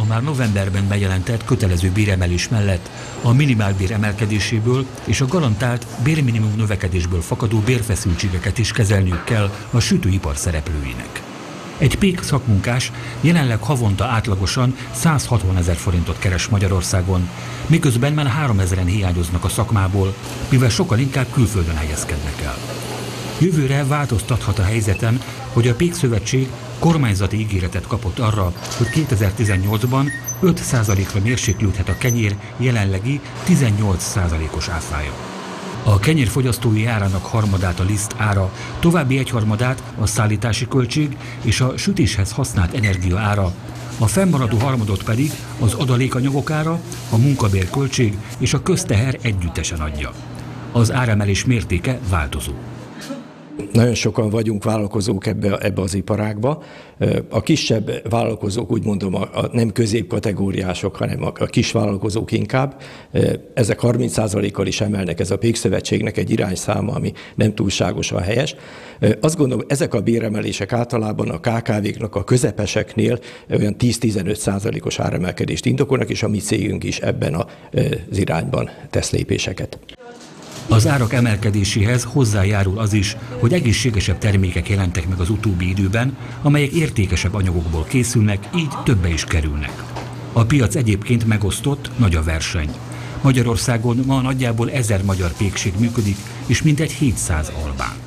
a már novemberben bejelentett kötelező béremelés mellett a minimálbér emelkedéséből és a garantált bérminimum növekedésből fakadó bérfeszültségeket is kezelniük kell a sütőipar szereplőinek. Egy pék szakmunkás jelenleg havonta átlagosan 160 000 forintot keres Magyarországon, miközben már 3 000-en hiányoznak a szakmából, mivel sokkal inkább külföldön helyezkednek el. Jövőre változtathat a helyzeten, hogy a Pékszövetség kormányzati ígéretet kapott arra, hogy 2018-ban 5%-ra mérséklődhet a kenyér jelenlegi 18%-os áfája. A kenyér fogyasztói árának harmadát a liszt ára, további egyharmadát a szállítási költség és a sütéshez használt energia ára, a fennmaradó harmadot pedig az adalékanyagok ára, a munkabérköltség és a közteher együttesen adja. Az áremelés mértéke változó. Nagyon sokan vagyunk vállalkozók ebbe az iparágba. A kisebb vállalkozók, úgy mondom, a nem középkategóriások, hanem a kis vállalkozók inkább. Ezek 30%-kal is emelnek, ez a Pékszövetségnek egy irányszáma, ami nem túlságosan helyes. Azt gondolom, ezek a béremelések általában a KKV-knak, a közepeseknél olyan 10-15%-os áremelkedést indokolnak, és a mi cégünk is ebben az irányban tesz lépéseket. Az árak emelkedéséhez hozzájárul az is, hogy egészségesebb termékek jelentek meg az utóbbi időben, amelyek értékesebb anyagokból készülnek, így többe is kerülnek. A piac egyébként megosztott, nagy a verseny. Magyarországon ma nagyjából 1000 magyar pékség működik, és mintegy 700 albán.